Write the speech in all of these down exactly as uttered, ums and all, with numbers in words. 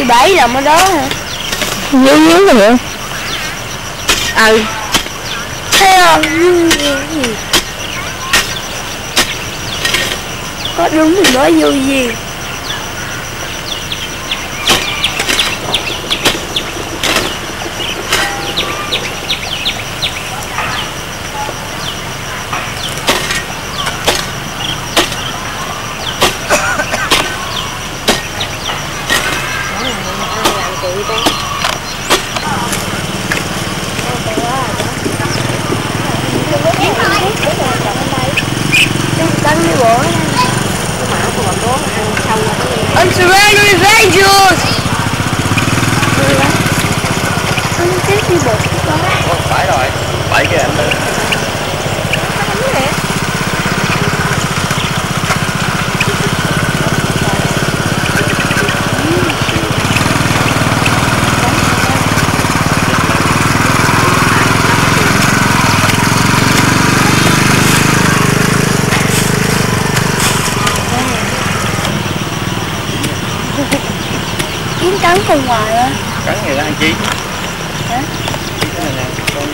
bảy đồng ở đó hả? Dưới dưới rồi vậy? Ừ. Thấy không? Có đúng thì nói vô gì? I'm surrounded with angels! Anh chết đi bột đó. Phải rồi, bảy cái anh nữa. Kiếm cắn con ngoài á. Cắn người ta ăn chi? Hả? Cái này nè, con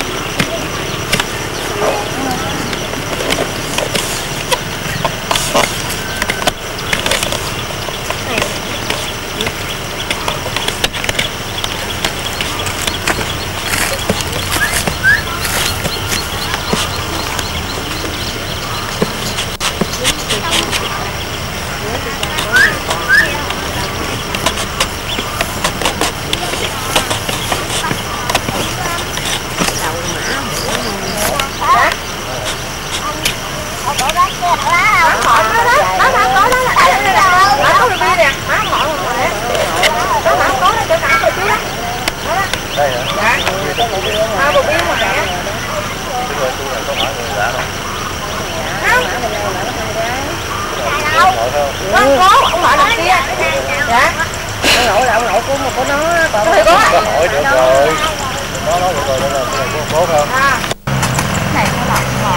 đây hả? Dạ. À, một viên mà mẹ. Chứ rồi tôi là có hỏi người lạ không? Không. Không có, ông nội đằng kia. Dạ. Ông nội là ông nội của của nó, còn có. Có hỏi được rồi. Nó nói được rồi, đây là cái này của phố không? À. Này nó lọt ngọt.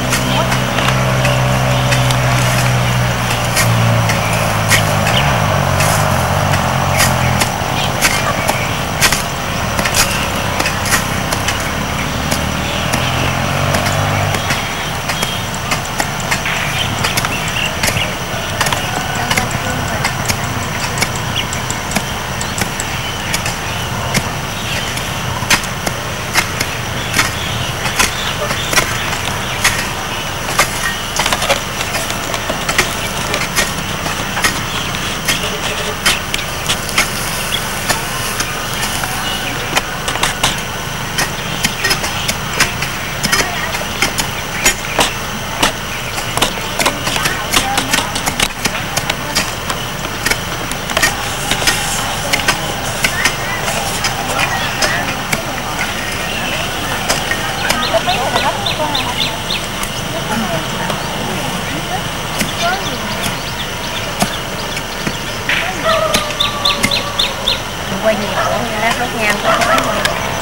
Quay nhiều nữa, lát đốt nhang có khói rồi.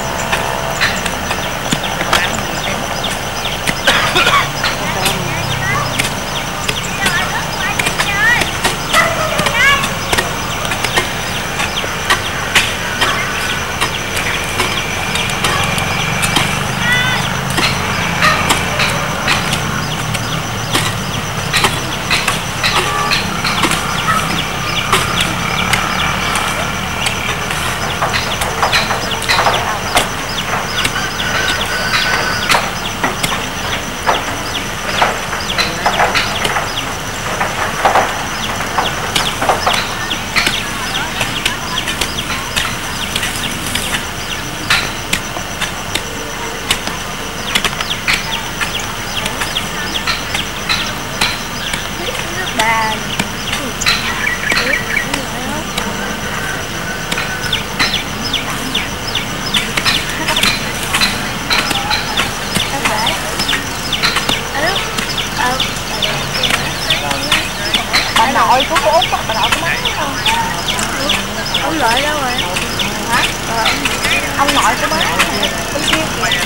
Bà nội của cô Út, bà nội của má không? Ông nội đâu rồi? Hả? Rồi, ông nội của má bên kia kìa.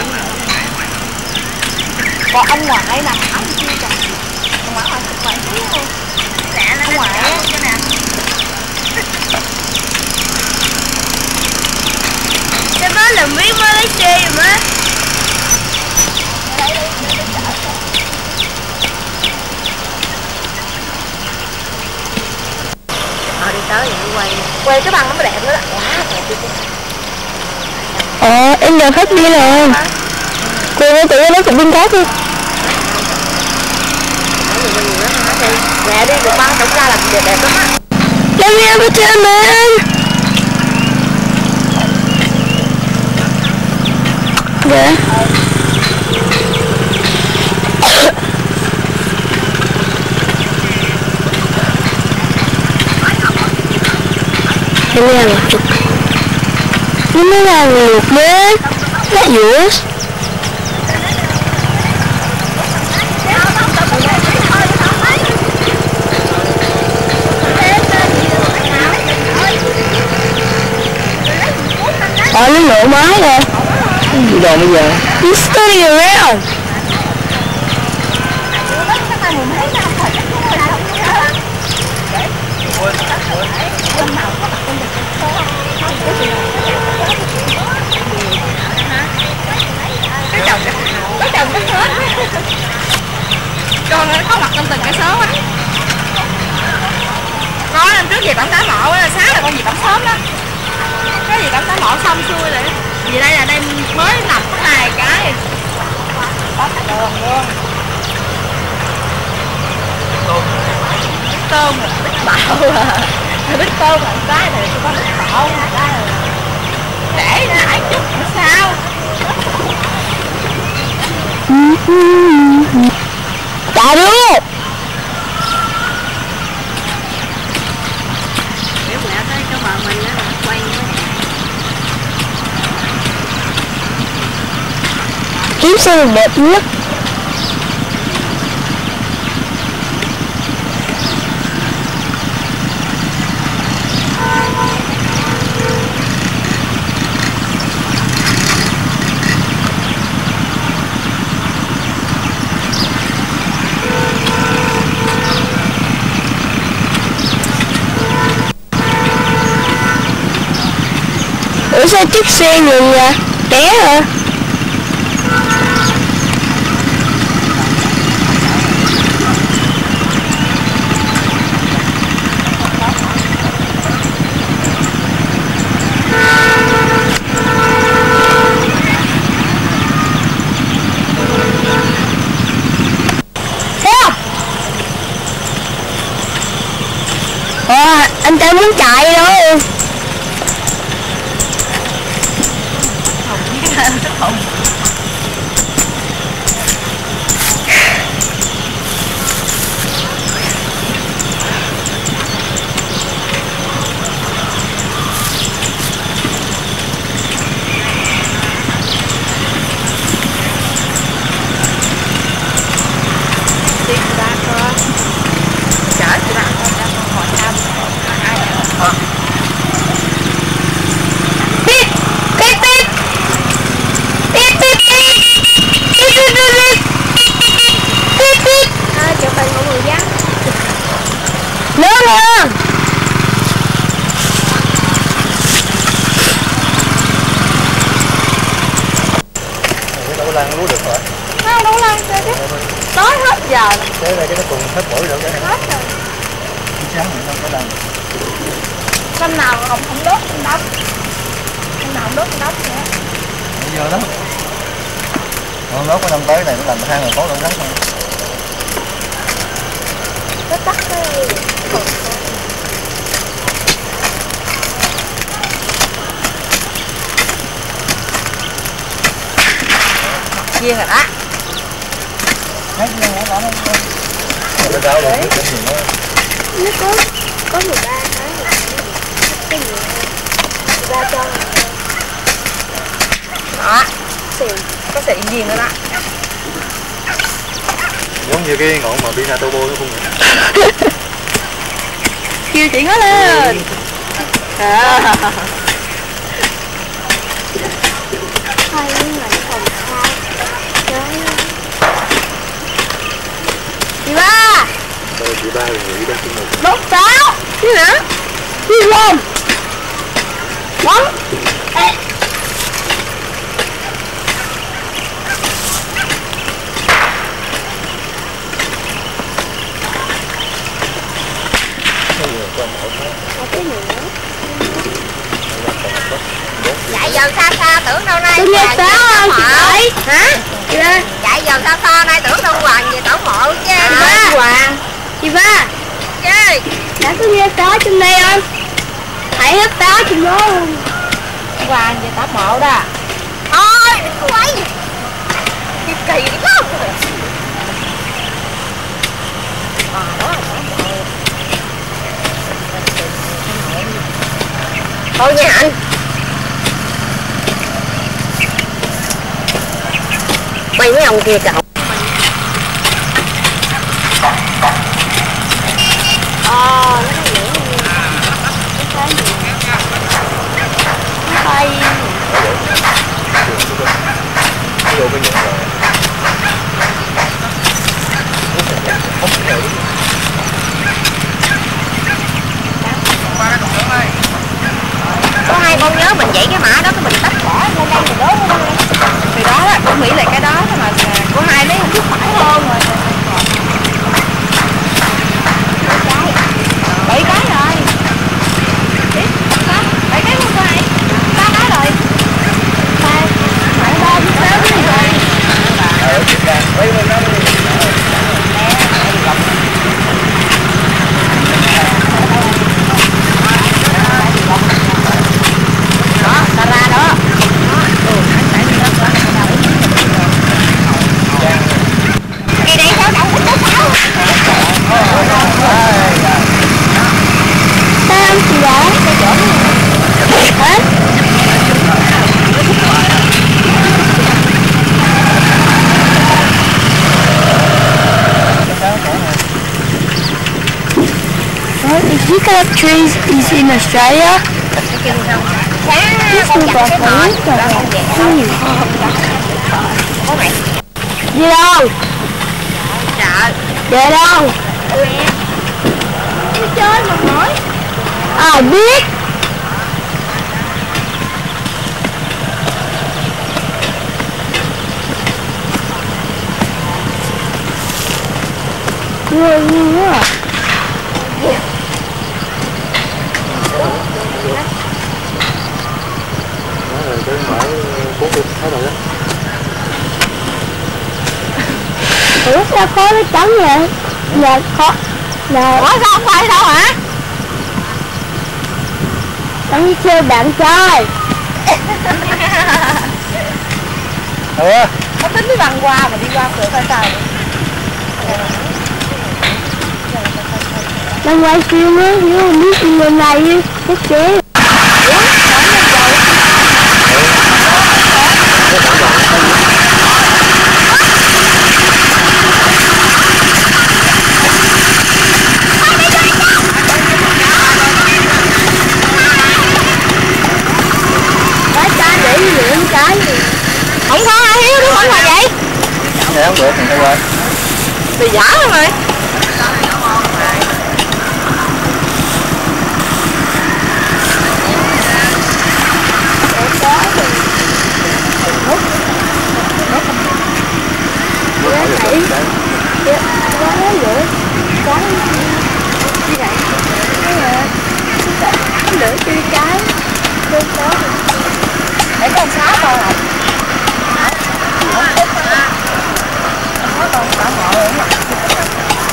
Còn ông ngoại nằm ở bên kia kìa. Ông ngoại chụp ngoại xíu không? Ông ngoại á. mới lấy chi mà. Ờ đi tới rồi quay quay cái băng nó mới đẹp nữa đó. Quá đẹp đi. Ờ em giờ hết pin rồi. Cô ơi tự nhiên nó cũng pin tốt đi. Mẹ đi được băng tổng ra là đẹp đẹp lắm á. Let me have a ten man. Dạ. Let me have a look. Let me have a look, man. Not yours. Ờ, nó nổ máy rồi. Cái gì đồ bây giờ? He's standing around. Cái chồng cái chồng cái hết. Con nó có mặt trong từng cái số á. Có năm trước gì bắn tám mộ á, sáng là con gì bắn sớm đó. Cái gì bắn tám mộ xong xuôi rồi. Vì đây là đây mới nằm có hai cái. Có cả đường luôn. Bít tôm rồi, bít bạo à. Bít tôm là cái này có bít bạo một cái rồi. Để lại chút nữa sao? Trả luôn. Biểu mẹ tới cho vợ mình á quay Kiếm xe được đẹp nhất. Ủa sao chiếc xe ngừng à? Té hả? Ờ, anh ta muốn chạy đâu. Lan lúa được rồi. Không đủ lan chơi chứ. Tới hết giờ. Thế này cái nó cùng hết mỗi rồi cái này. Hết rồi. Sáng mình không có lan. Năm nào không không đốt không đóng. Năm nào không đốt không đóng nữa. Bây giờ đó. Còn đốt có năm tới này nó làm hai người có đâu rắn không. Nó tắt cái chiên rồi đó. Hết chiên rồi đó. Nó rau được cái gì nữa. Nó có có mười ba cái cái gì ra cho đó xì có xì viên nữa đó. Giống như cái ngọn mà pina turbo nó không vậy. Kêu chị nó lên à. hai người phòng hai chị ba rồi chị ba là người đang chung một đốt sáu chứ nữa đi luôn bóng vào xa xa tưởng đâu nay tôi nghe pháo không chị ơi? Hả? Chị ba. Chạy vào xa xa nay tưởng đâu Hoàng về tổ mộ chứ. Chị ba. Hoàng. Chị ba. Chơi. Đã có nghe pháo trong đây không? Hãy hết pháo trong đó luôn. Hoàng về tổ mộ đó. Thôi đừng có quay. Kỳ kỳ lắm. À đó là tổ mộ. Thôi nha anh. Quay mấy ông kia cậu. Ờ, nó có lửa luôn. Nó thấy gì? Nó bay. Cái vô cái nhựa rồi. Có hai con nhớ mình vậy cái mã đó cái mình tách bỏ lên đây mình đốt nó đi. Thì đó đó, tôi nghĩ là cái đó mà của hai mấy không biết phải hơn rồi. Bảy cái rồi. Bảy cái luôn rồi. Ba cái rồi. Ba phải ba chứ sáu cái gì rồi. Ờ, chị ra, quay lên đó đi. Đó, ta ra đó. Cây đây sao cậu cũng có sáu. Sao không chị đã? Hả? What, if you cut up trees is in Australia? This is like a list of trees. Đi đâu? Chợ. Về đâu? Đi chơi mà hỏi. À biết. Người như thế à? Nói rồi cái mở cuốn đi, thấy rồi đó. Ủa sao khó nó trắng vậy? Là khó. Là... Ủa sao không phải đâu hả? Đang đi chơi bạn trai. Ừ. Không tính đi băng qua mà đi qua cửa phải sao? Đang quay phim á, nếu không biết đi lên này chắc chế. Cái trái để lượm cái gì? Không có ai hiếu đúng không là vậy? Dạ không được thì thôi quên. Thì giả không rồi. Lửa tươi trái tươi đó Để con sáu con rồi. Có con cả ngộ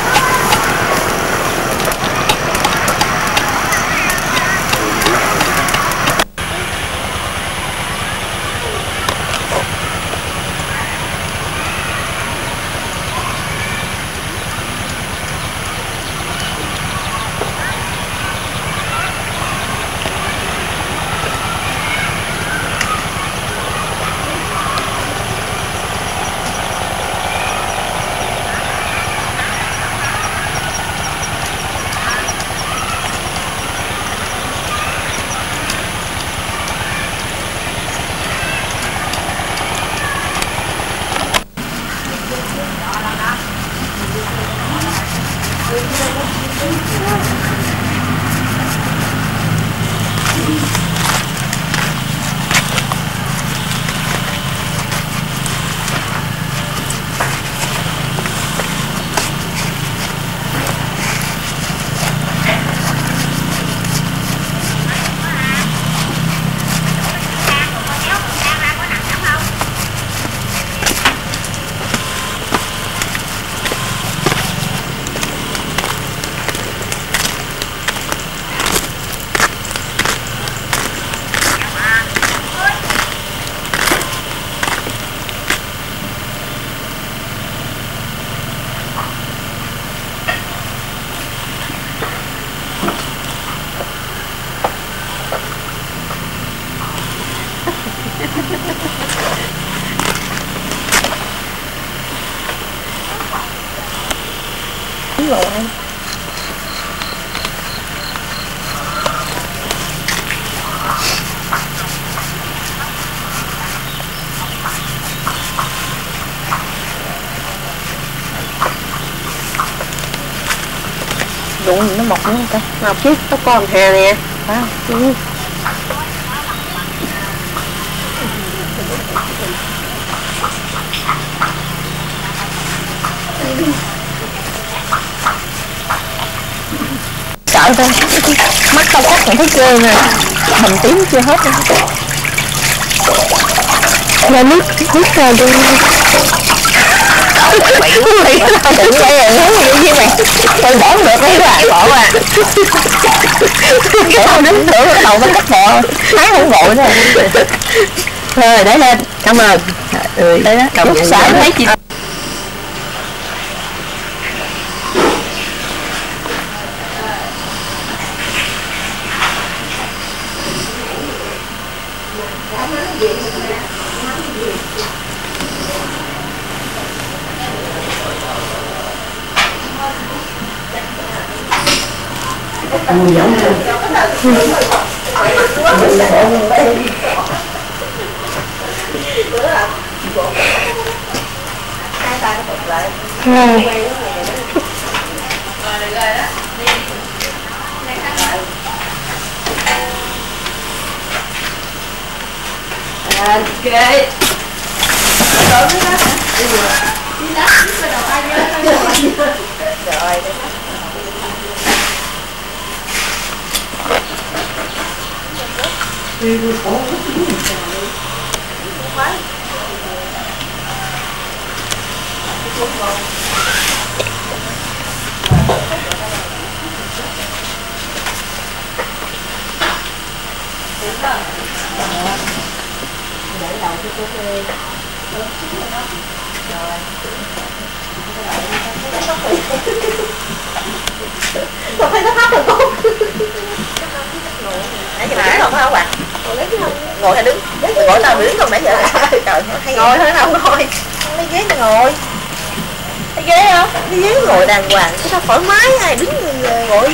Đúng rồi. Ruộng gì nó mọc nữa ta? Mọc chứ, có con hà nè. Phải không? Ừ. Sợ thôi, mắt tao cắt còn thấy ghê nè, bầm tím chưa hết nữa. Ra nước, nước ra đi. Mày đúng rồi, tao đừng vậy rồi, nói gì với mày. Tao bỏ không được mấy bạn, bỏ à. Để tao đứng thử bắt đầu tao cắt bỏ, thái không vội thôi. Thôi, để lên, cảm ơn. Ừ, đây đó, cầm nhận xả thấy chị. Mùi giống nha. Ok. Rồi biết đó hả? Đi đá, biết đầu tay nhớ. Rồi. Đi đi khổ quá. Để đầu cho cô thuê. Rồi. Sao thấy nó thấp rồi con? Nãy giờ nãy không phải không ạ? Ngồi hay đứng? Ngồi tao đứng không nãy giờ. Trời, ngồi thôi không ngồi. Lấy ghế cho ngồi. Lấy ghế không? Lấy ghế ngồi đàng hoàng, cái tao thoải mái, ai đứng ngồi.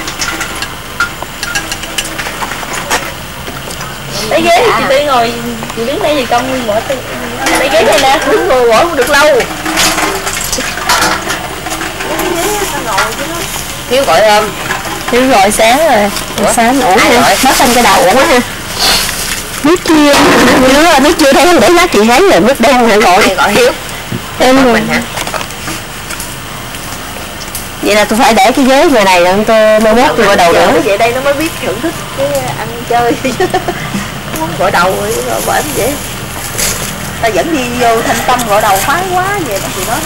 Lấy ghế thì chị Tư ngồi, chị đứng đây thì công nguyên mỗi tư. Lấy ghế đây nè, đứng ngồi ngồi không được lâu. Lấy ghế tao ngồi chứ nó. Hiếu gọi không? Hiếu gọi sáng rồi. Ủa? Sáng ngủ ha. Nó xanh cái đầu quá ha. Nước chưa? Nước, nước chưa thấy không để lát chị thấy rồi nước đen hả gọi. Gọi Hiếu. Em rồi. Mình hả? Vậy là tôi phải để cái ghế người này rồi tôi mai mốt tôi gọi đầu nữa. Vậy đây nó mới biết thưởng thức cái ăn chơi chứ. Muốn gọi đầu rồi bởi vậy. Ta dẫn đi vô Thanh Tâm gọi đầu khoái quá vậy đó thì đó.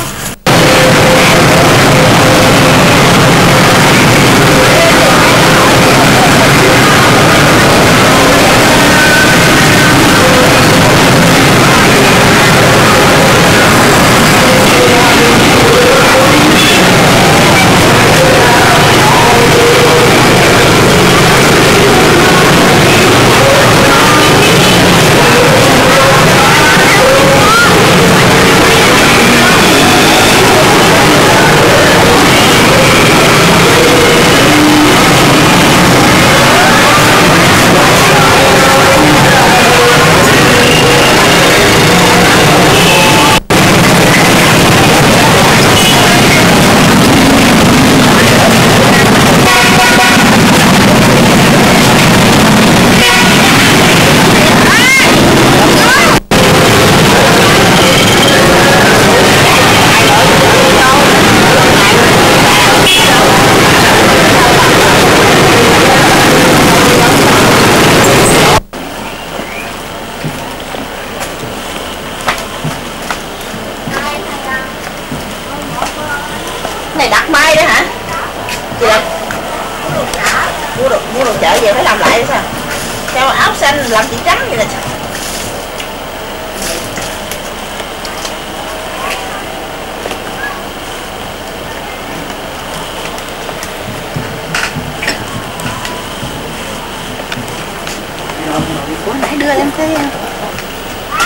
Này đặt mai đó hả? Chị Lâm mua đồ, mua đồ chợ về phải làm lại sao? Sao áo xanh làm chị trắng vậy là sao? Bữa nãy đưa em cái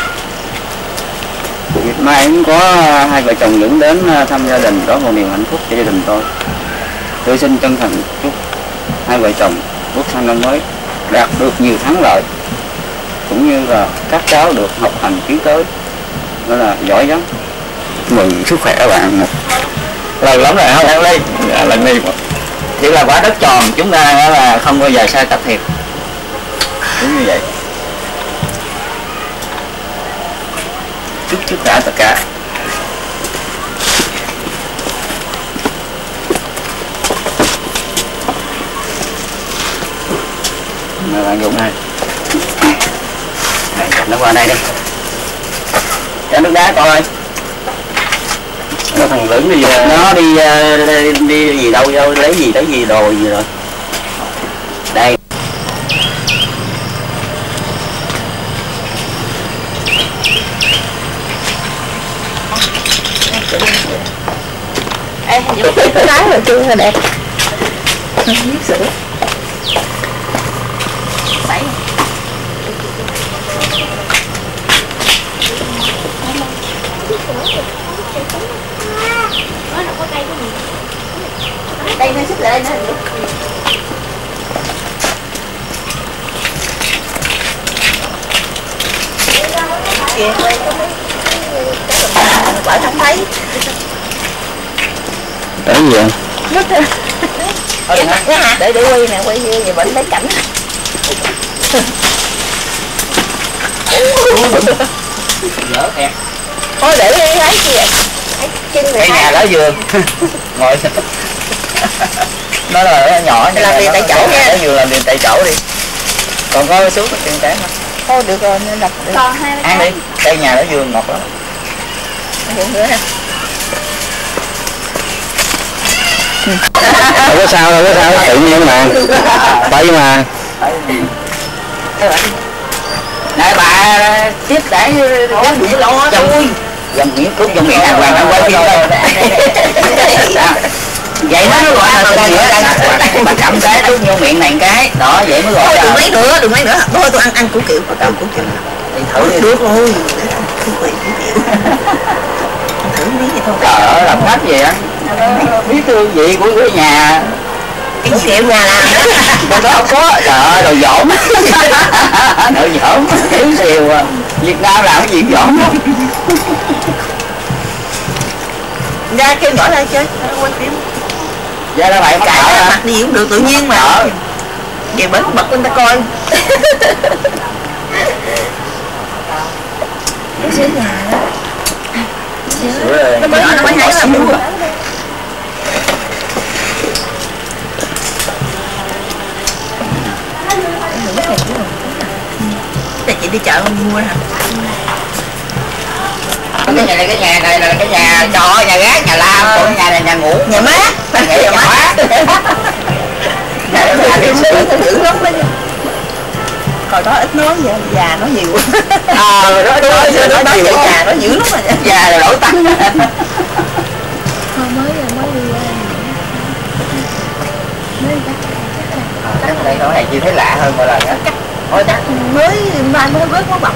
mai cũng có hai vợ chồng Dũng đến thăm gia đình, đó một niềm hạnh phúc cho gia đình tôi. Tôi xin chân thành chúc hai vợ chồng bước sang năm mới đạt được nhiều thắng lợi, cũng như là các cháu được học hành tiến tới, đó là giỏi lắm. Mừng sức khỏe các bạn. Lần lắm rồi không đi, à, lần đi chỉ là quả đất tròn, chúng ta là không bao giờ sai tập thiệt, đúng như vậy. Chúc tất cả tất cả. Mời bạn Dũng này. Này, nó qua đây đi. Cho nước đá coi. Nó thằng lớn đi, nó đi, đi đi gì đâu, đâu lấy gì tới gì đồ gì rồi. Đây. Ê, Dũng cái lái rồi chưa rồi đẹp. Nước sữa. Sảy. Đây nó xích lại đây nữa. Kìa quay có mấy cái quả không thấy. Cái gì vậy? Nước để để quay nè, quay về bệnh lấy cảnh. Dở kẹt. Thôi để đi lấy gì vậy? Cái nhà lá vườn. Ngồi nó là nhỏ như làm việc tại chỗ nha. Lá vườn làm việc tại chỗ đi. Còn có xuống cái tiền cái mà. Thôi được rồi nên đập được. Còn hai Ăn đi, cây nhà lá vườn ngọt lắm. Vườn nữa ha. Không có sao, không có sao, tự nhiên mà. Tay mà. Này bà tiếp để dám miệng lo chui. Dám miệng cút trong miệng đàng hoàng, ăn quay phim đâu. Vậy đó nó gọi là con nữa đây. Bà cầm cái đút vô miệng này cái, đó vậy mới gọi là. Đừng mấy nữa, đừng mấy nữa. Thôi tôi ăn ăn củ kiệu, tôi ăn củ kiệu. Đi thử đi. Được rồi. Củ kiệu. Thử miếng vậy thôi. Trời ơi, làm khách gì á? Biết hương vị của cái nhà. Cái kiệu nhà làm Đâu có không có. Trời ơi, đồ dỗm. Đồ dỗm, thiếu xìu à. Việt Nam làm cái gì dỗm đó. Ra kêu nhỏ ra chơi, quay phim. Ra ra bạn Chạy ra mặt gì cũng được, tự nhiên mà. Về bến bật người ta coi. Cái sữa nhà đó. Sữa Nó mới nó mới hái làm luôn. Tại chị đi chợ mua hả? cái nhà này cái nhà này là cái nhà trọ, nhà gác, nhà lam, còn cái nhà này nhà ngủ, nhà mát, nhà nhà mát. Nhà đó là cái sữa nó dữ lắm đó. Hồi đó ít nói vậy, già nói nhiều. Ờ, đó đó nó nói nhiều già nó dữ lắm rồi. Già là đổi tánh. Thôi mới mới đi mới Chắc đây nói này chị thấy lạ hơn mọi lần á. Thôi chắc mới mai mới vớt nó bọng.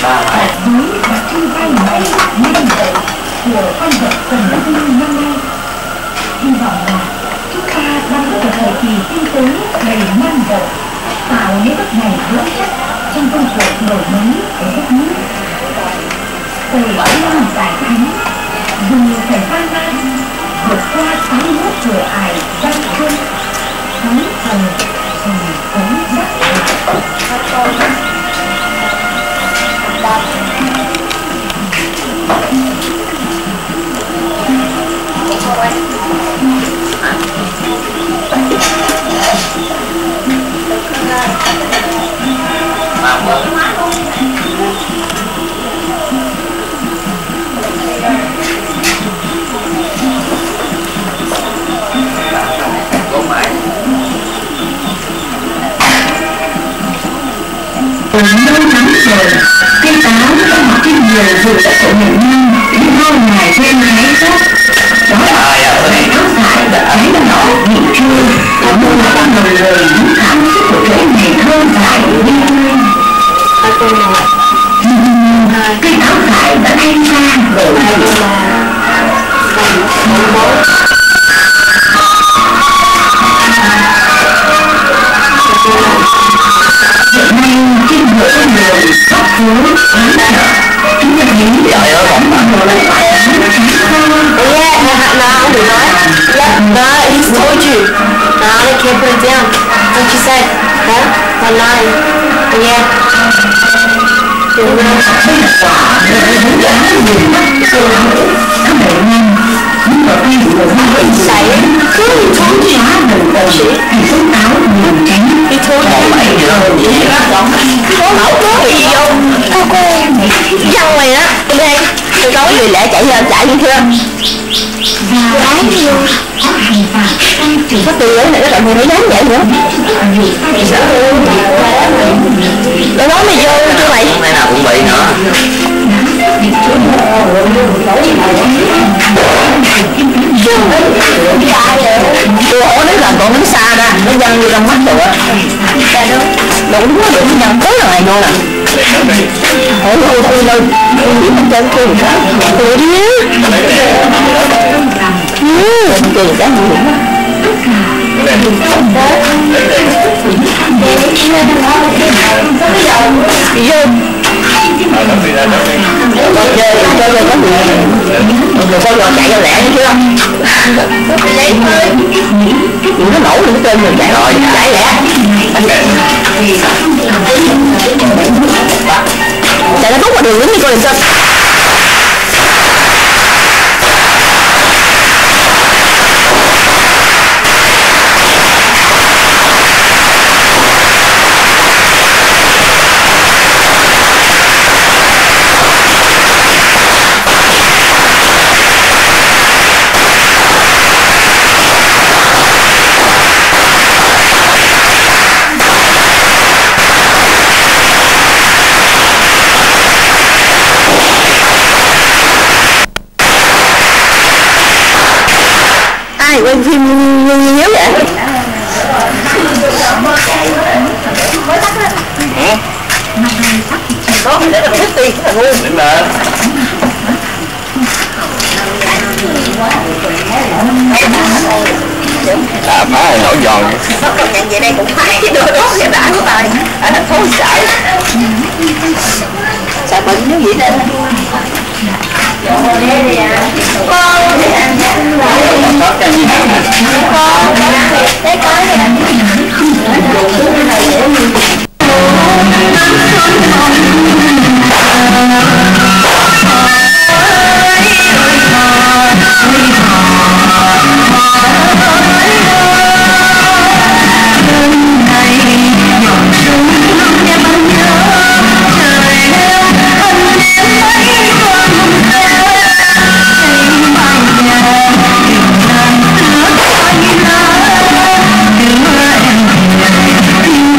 đặc trưng tay này nhanh vậy của con vật cần tinh năm nay. Hy vọng là chúng ta đang có một thời kỳ kinh tế đầy man rợ, tạo những bước này vững chắc trong công cuộc đổi mới của đất nước. Từ năm giải thắng, dù phải gian nan vượt qua sáu mươi mốt cửa ải gian truân, thắng thần rồi cống rắc Từ lâu lắm rồi, cây táo đã mọc trên nhiều vườn đất của miền Nam đi bao ngày trên hái rác. Đó là cây táo dại thấy nó bị trôi, và mua là một lời những cảm xúc của cây này thơ dại đi lên. Cây táo dại đã thanh ra rồi. Hiện nay trên mỗi con đường, góc phố, quán chợ, chúng ta thấy trời ơi bóng bóng đồ lại phải Yeah, no, no, no, yeah, no, he's told you. No, they can't put it down. What you said, huh? One nine. Yeah. đây là quả để hướng dẫn người mắc cơ hội tháng bảy năm nhưng mà khi người mắc bệnh xảy cứ thốn gì hóa mình còn sĩ thì sống táo nhiều tránh cái thốn một bảy giờ gì đó có mẫu có bị gì không cô cô dân mày á đây tôi nói người lẽ chạy lên chạy như chưa và đáng yêu có hành phạt tăng trưởng có từ ấy này các bạn người nói dám vậy nữa tôi nói mày vô chưa mày nay nào cũng bị nữa. Tôi hỏi nếu là còn đứng xa ra nó văng vô trong mắt tôi á đâu đúng quá được nhân tới là ngày luôn nè thôi thôi thôi thôi tôi nghĩ mình chơi chơi một cái tôi đi ừ chơi một cái nguy hiểm vô con chơi chơi chơi có người người con giò chạy ra lẹ chứ chưa nó nổ lên trên mình chạy rồi chạy lẹ chạy nó bút vào đường đứng đi coi làm sao quay phim như nhớ vậy có để được thích tiền thằng luôn đến đây à má này nổi giòn nhận về đây cũng phải đưa đó cái đã của tài ở thành phố sợ sợ bệnh nếu vậy lên con thì ăn con thế có Hãy subscribe cho kênh Ghiền Mì Gõ để không bỏ lỡ những video hấp dẫn.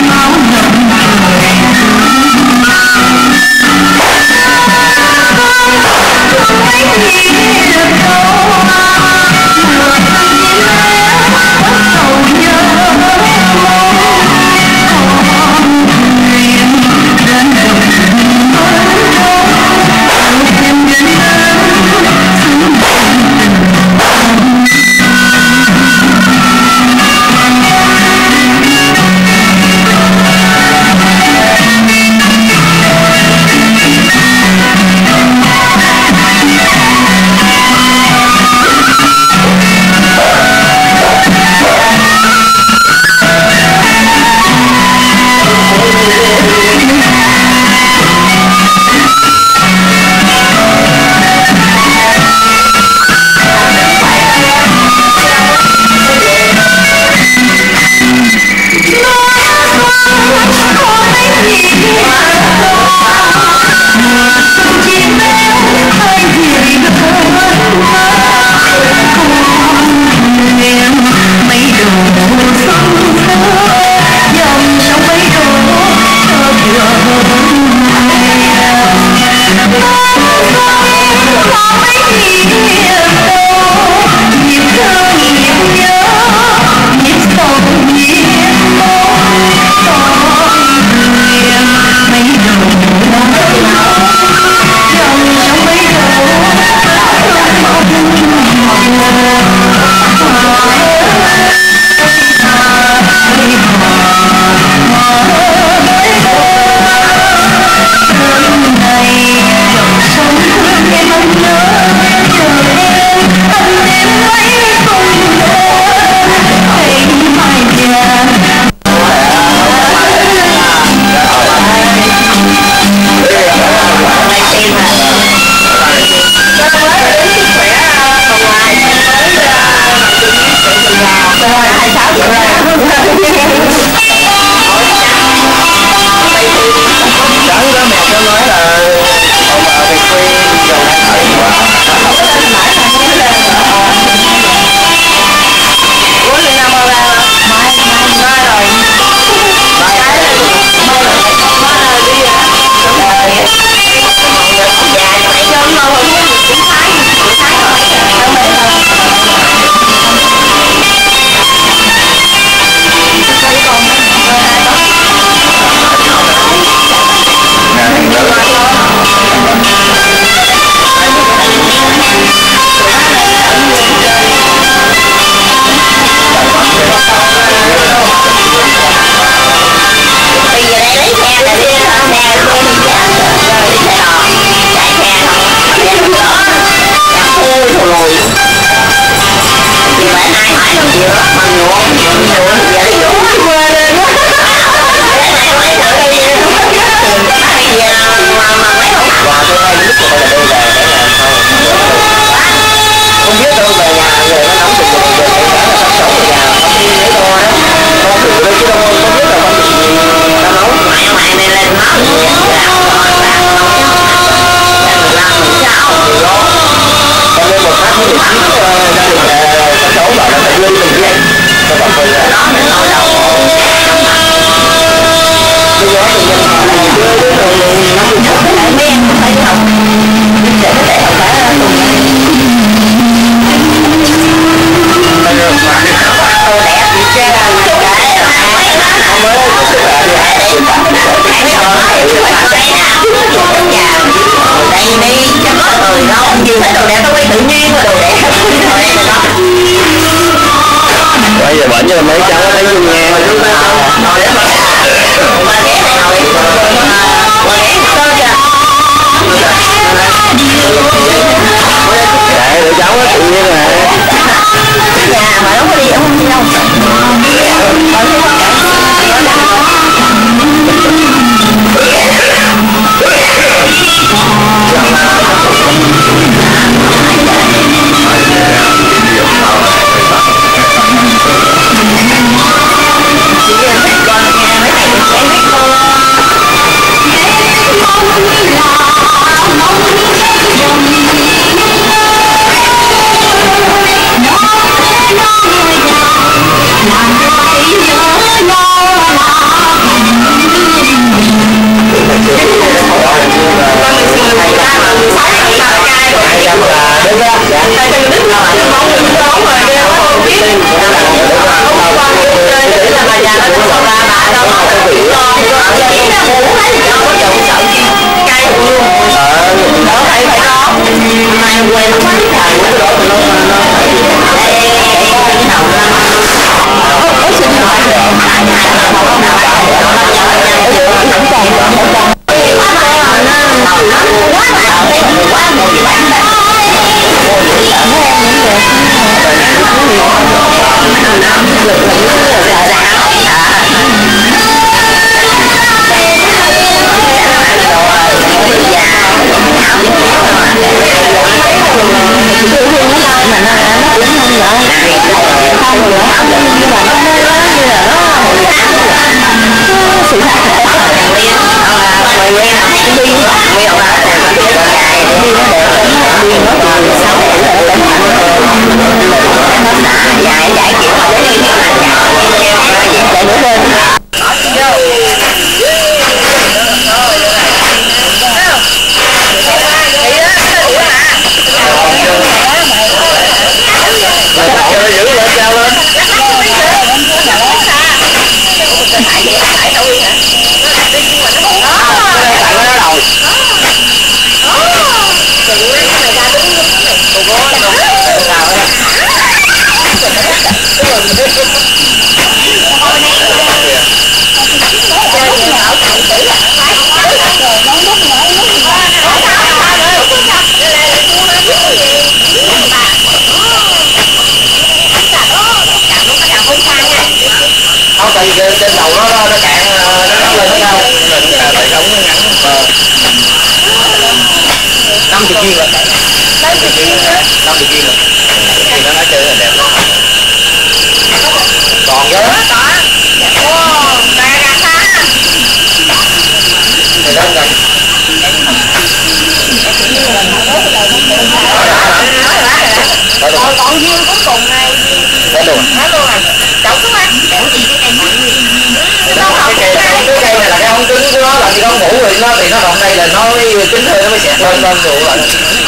không cứng của nó là thì không ngủ rồi nó thì nó còn đây là nó chính thôi nó mới xẹt lên lên rượu lại.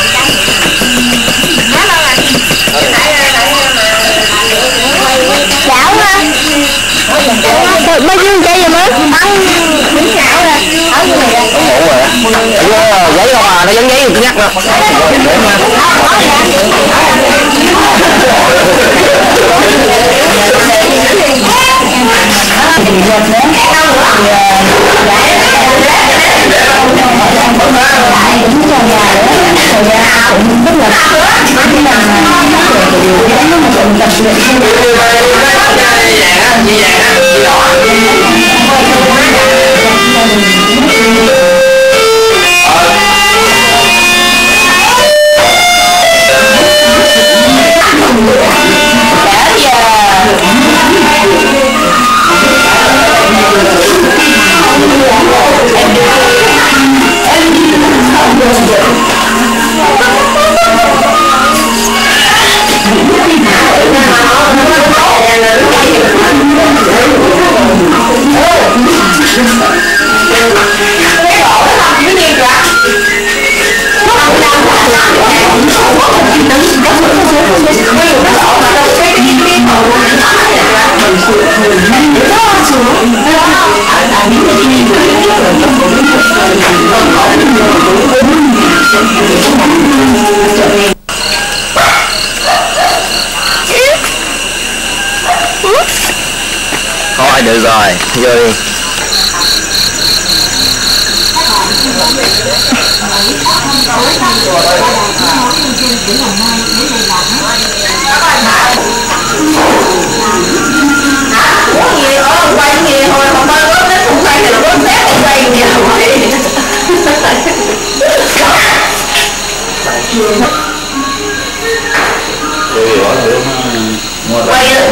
Chảo ha. Rồi bao nhiêu cây rồi mới? Ăn miếng chảo rồi. Ở như này Nó ngủ rồi á. Vô giấy đâu mà nó dán giấy cứ nhắc đó. Thôi được rồi, vô đi. Uống gì ở quay gì thôi không bao bớt đến không quay thì là bớt xếp không quay gì đâu quay. Quay á.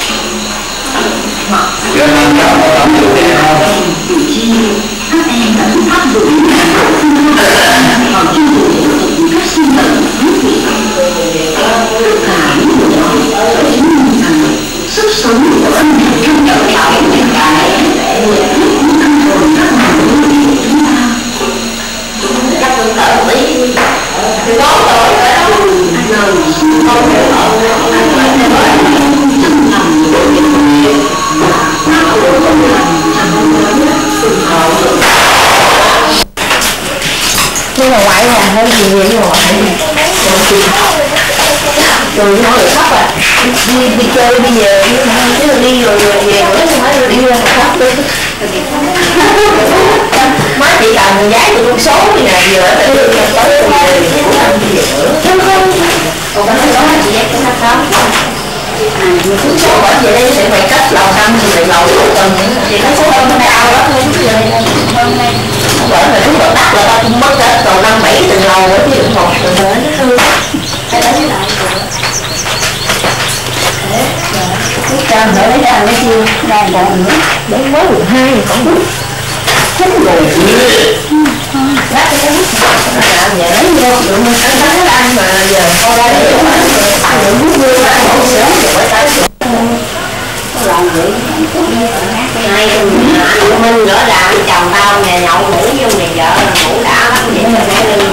Sức sống của âm nhạc trong trở lại hiện tại Chắc cũng đợi tí. Thì tốt rồi. Không hiểu không. nhưng mà ngoại nhà hơi gì nhiều nhưng mà ngoại rồi nó được khóc à, đi đi chơi đi về chứ là đi rồi rồi về nữa không phải rồi đi ra khóc đi. Má chị làm người gái tụi con số như này giờ tới tới tới về cũng làm gì nữa chứ không còn cái đó chị dạy cái sao không mình cứ số bỏ về đây sẽ phải cách lầu năm thì phải lầu một tuần thì nó số hơn nó cao đó thôi chứ hơn đây bởi vì chúng ta đắt là ta cũng mất hết còn năm bảy từng lầu nữa chứ một tuần nữa nó hư cái đấy lại cái trang để lấy ra lấy chiêu ra còn nữa để mới được hai thì cũng đúng chín rồi lát cái làm vậy lấy vô được mình ăn bánh ăn mà giờ con ra để ăn được bút đưa ra một sớm thì phải tới làm vậy hai tụi mình rõ ràng chồng tao nhà nhậu ngủ vô nhà vợ ngủ đã lắm vậy mà nãy lưng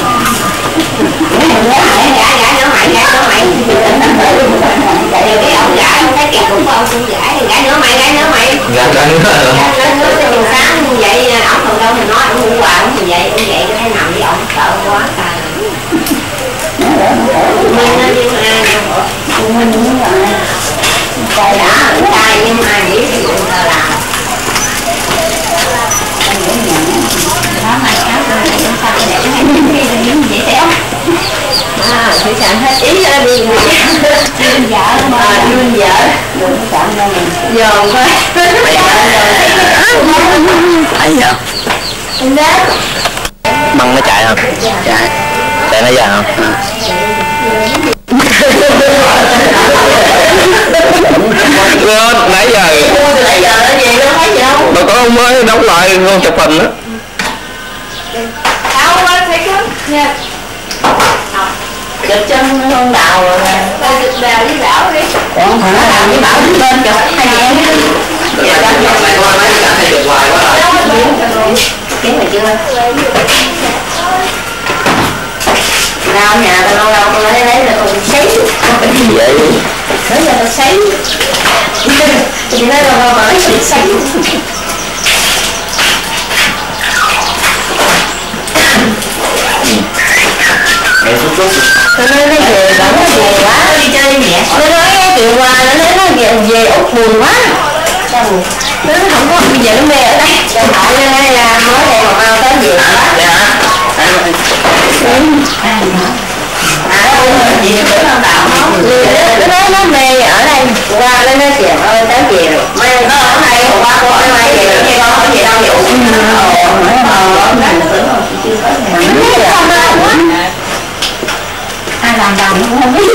gái gái nữa mày gái nữa mày giờ cái ông gái ông thấy kìa cũng không cũng gái gái nữa mày gái nữa mày gái nữa gái nữa sáng như vậy ổng còn đâu thì nói ổng ngủ hoài ổng thì vậy ông vậy cho thấy nằm với ổng sợ quá trời mình nó như ai mình cũng vậy trời đã trai nhưng mà ai nghĩ thì người ta làm đó mà áo rồi để sao để hay những gì thế à thủy sản hết ý ra đi vợ mà nuôi vợ đừng có chọn đâu mình dồn thôi thấy sao măng nó chạy không chạy chạy nó giờ không lên nãy giờ nãy giờ nó gì đâu thấy gì đâu đâu có ông mới đóng lại luôn chụp hình đó đâu anh thấy cứ nha chụp chân con đào rồi nè chụp đào với bảo đi còn thằng nó làm với bảo đứng lên chụp hai chị em đi mày coi mấy cái hay chụp hoài quá rồi Nào nhà tao lâu lâu tôi lấy lấy là tôi sấy. Gì vậy? Nói là tao sấy. Chị nói lâu lâu mà lấy tôi sấy. Mẹ xuống chút. Tôi nói nó về, bảo nó về quá. Đi chơi mẹ. Tôi nói cái chuyện qua nó nói nó về về Úc buồn quá. Sao buồn? Nó không có bây giờ nó mê ở đây. Điện thoại lên đây là nói đây mà bao tới về quá. Dạ hả? À nó gì nữa không đạo không? Nó nói nó mê ở đây. Qua nó nói kìa ơi tới về rồi. Mê nó ở đây hôm qua cô hỏi mai về rồi. Nghe con hỏi về đâu vậy? Ờ, ờ, nó tưởng rồi. Chưa có nhà. Nó nói không đâu quá. Ai làm làm cũng không biết.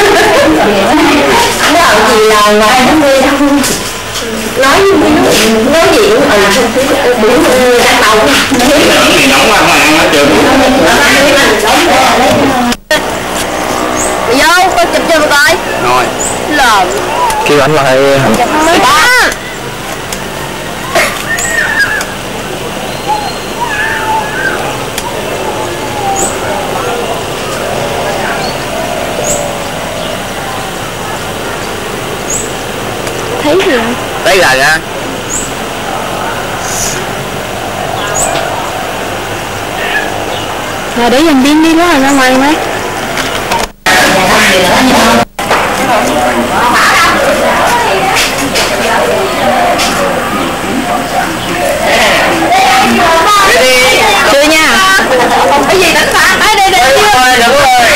Nó ở gì là ngoài nó mê đâu. Nói nói gì cũng ừ cũng đang đầu Thì nóng quá mà ăn hết chưa? Vô, con chụp cho coi. Rồi. Lờm. Kêu anh lại Mấy đó. Thấy gì không? thấy rồi á. Rồi để dần pin đi quá rồi ra ngoài mấy. Chưa nha. Cái gì đánh phá? Đây đây đây. Đúng rồi, đúng rồi.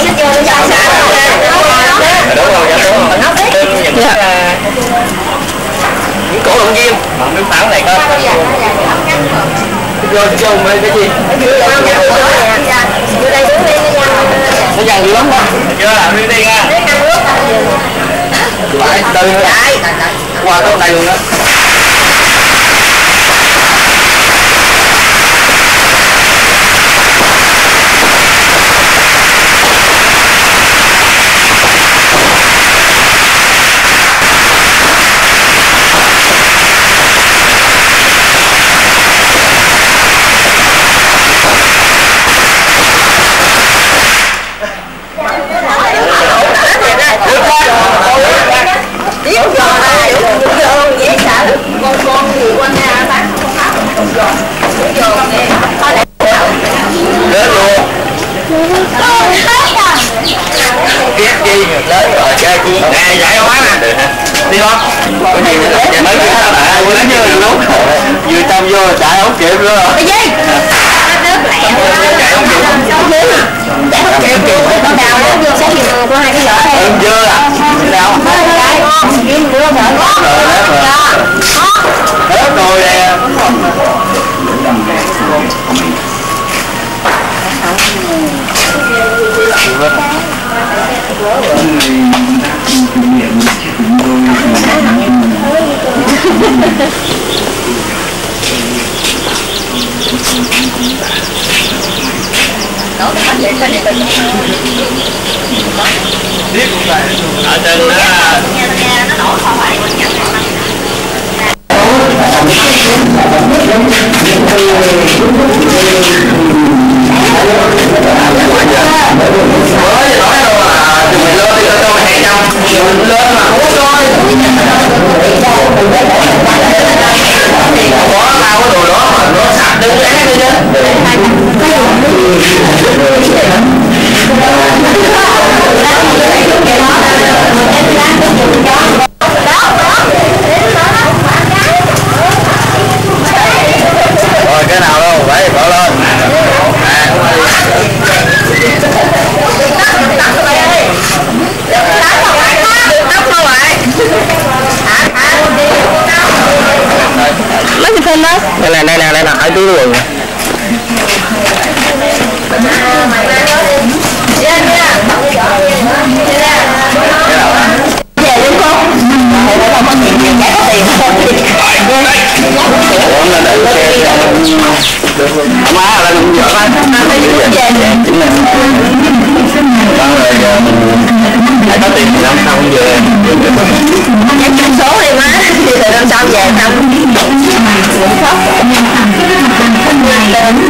Đúng rồi, dạ. Những cổ động viên nước pháo này coi. Vô vô mấy cái gì? Nó dằn dữ lắm không? Chưa làm đi đi nha. Phải từ qua tới đây luôn đó. Biết gì lớn rồi chơi chi nè giải hóa nè đi không cái này mới biết sao bạn quên như là lúc vừa trong vô chạy không kịp luôn rồi cái gì chạy không kịp chạy không kịp con đào nó vô sáng gì có hai cái vỏ đây chưa à đâu kiếm đứa vợ có hết rồi nè biết cũng vậy ở trên đó nó nổ không phải rồi cái nào đâu phải bỏ lên Mấy cái phim đó. đây nè đây nè đây nè ở túi quần về đúng không? Thầy không có tiền tiền giải có tiền không? ủa là để xe má lên không giỡn á chính là đó rồi phải có tiền thì năm sau không về Nhắc chung số đi má. Thì từ năm sau về xong. Khóc.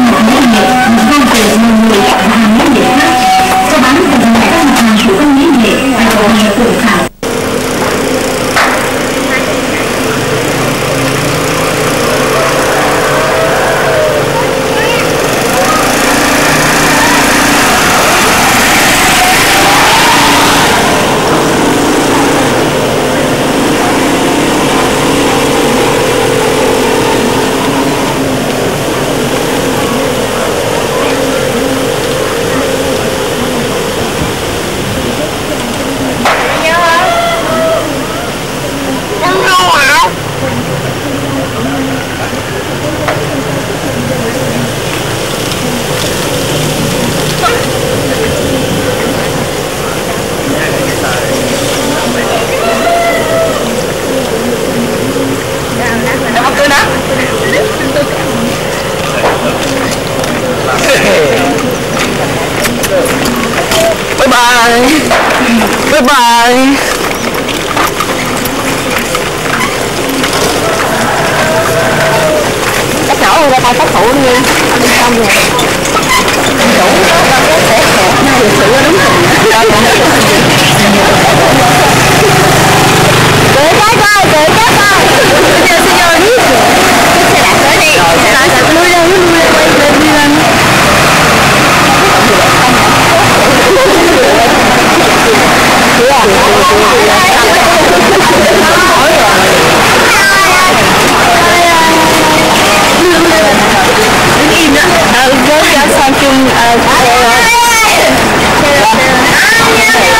bye bye. Chắc nổ người ta phát thủ đi nha. Xong rồi. Chủ nó sẽ xẹp này sự đúng rồi. Cười cái coi, cười cái coi. Bây giờ xin vô đi. Xe đạp tới đi. Rồi, sẽ lui lên, lui lên, quay lên, đi lên. Đứng im đó. Ờ, với cho sang chung. Ờ,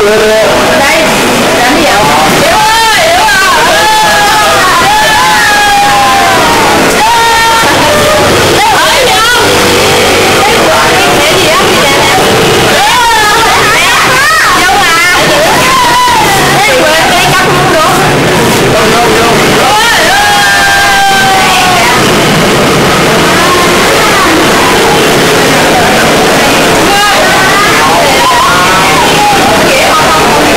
Đây, làm gì vậy? Điệu ơi, Điệu ơi.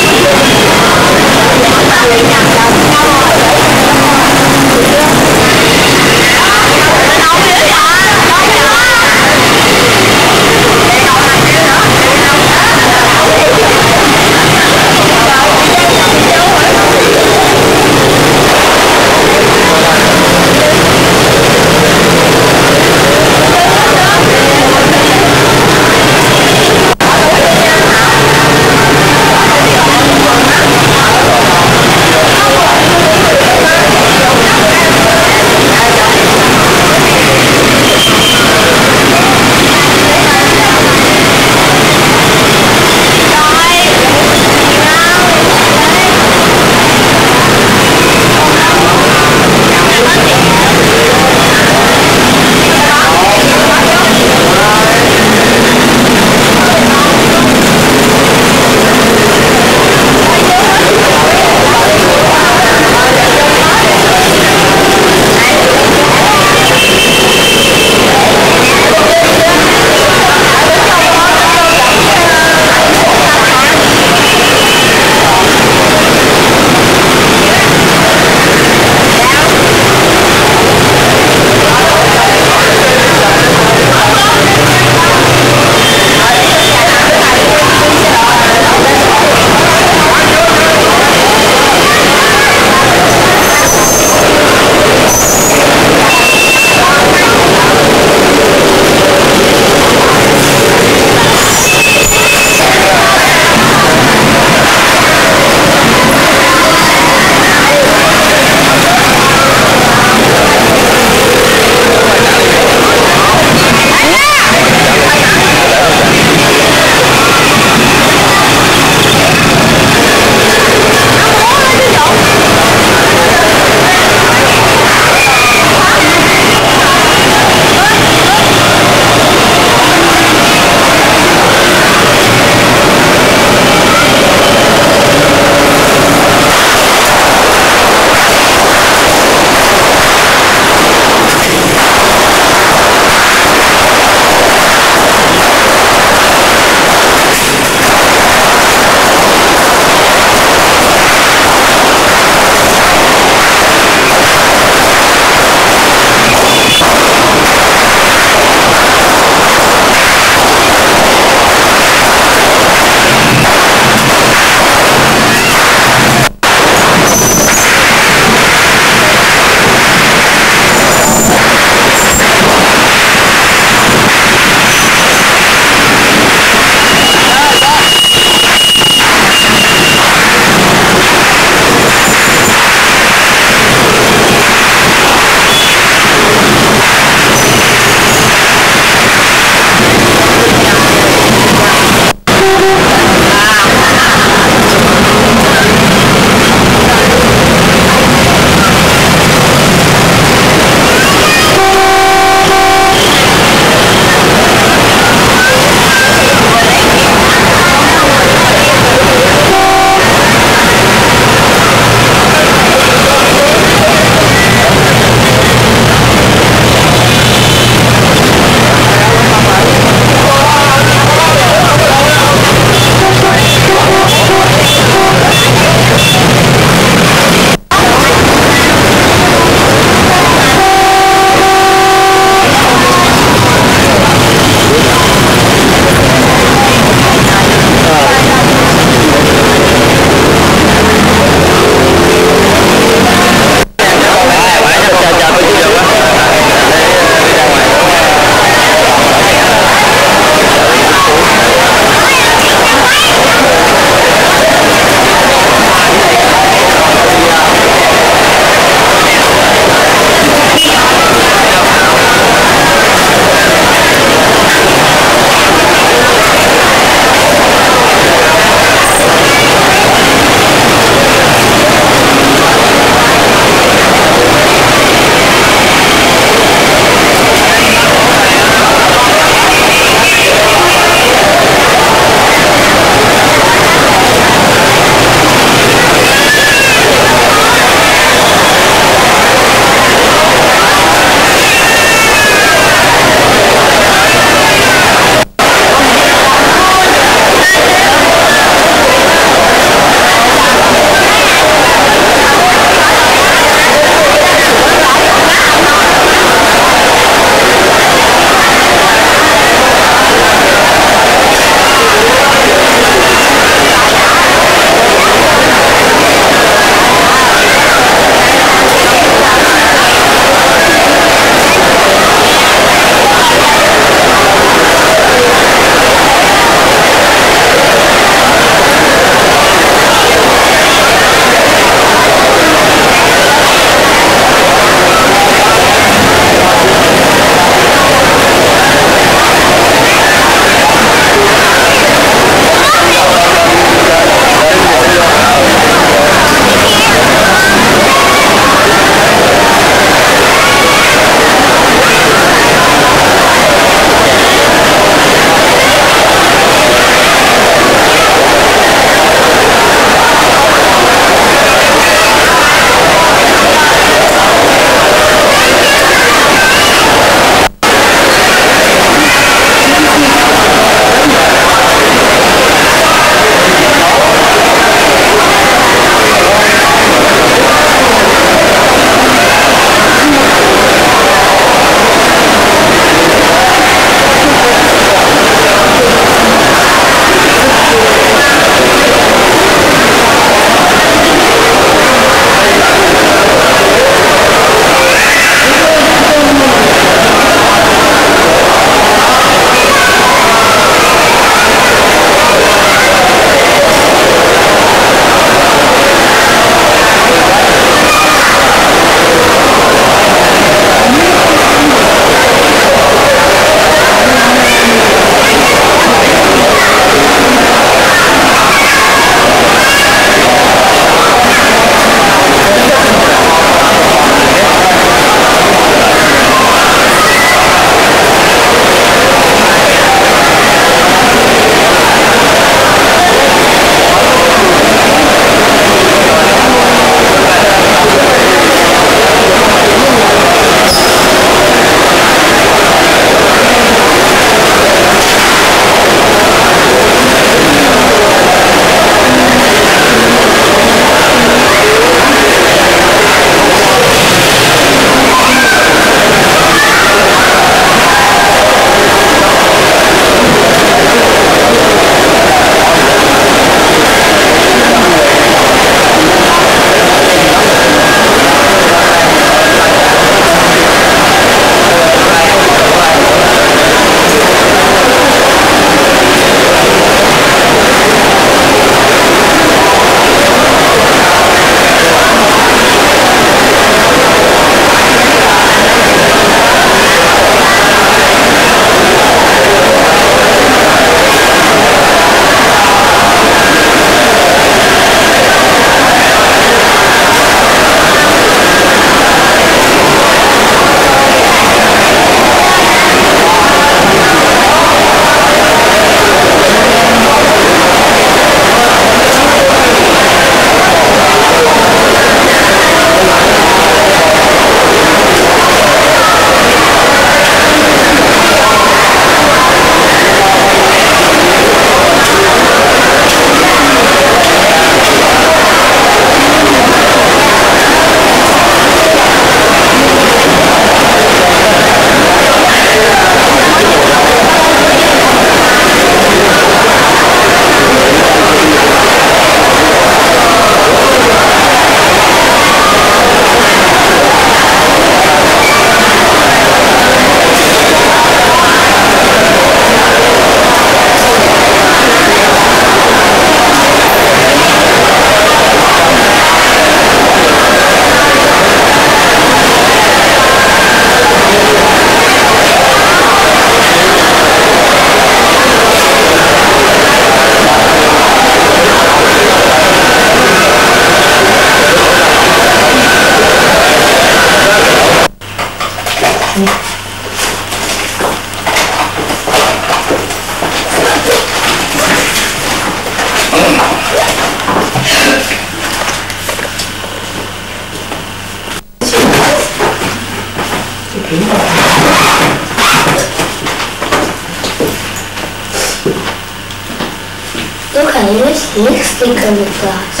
lipstick on the glass.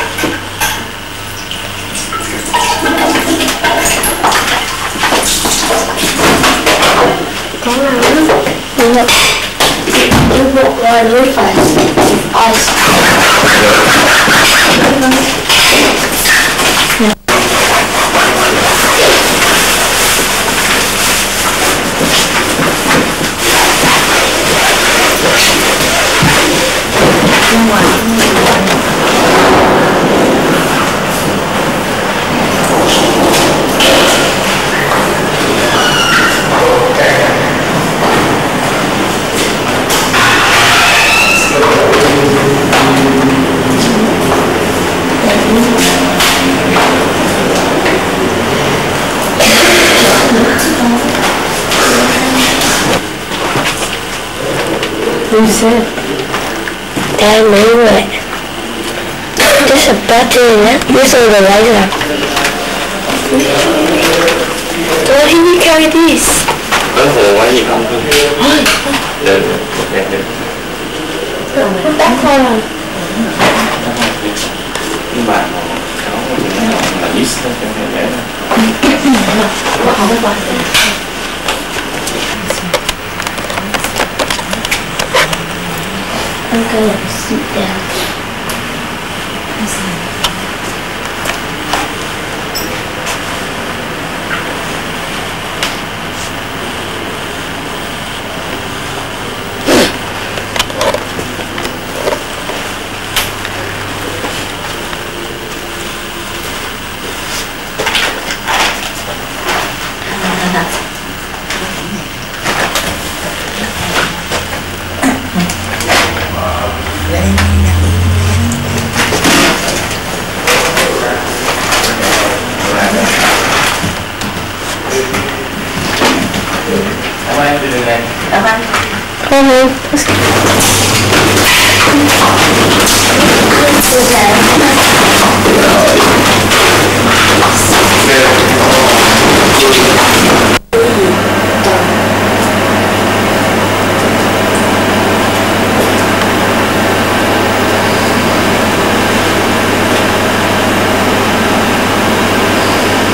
Có nào nữa? Đúng rồi. It won't run really fast if ice. Who said? Dad knew it. There's a button in it. This is the lighter. Why did you carry these? Có hồ quá gì không? Được, đẹp được. Không tắt thôi à? Nhưng mà nó là list thôi, cho nên để Nó không có bật. I'm gonna sit down.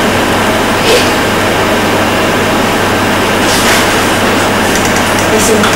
Listen.